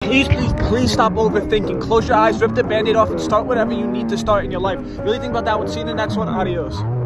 please, please, please stop overthinking. Close your eyes, rip the band-aid off, and start whatever you need to start in your life. Really think about that one. See you in the next one. Adios.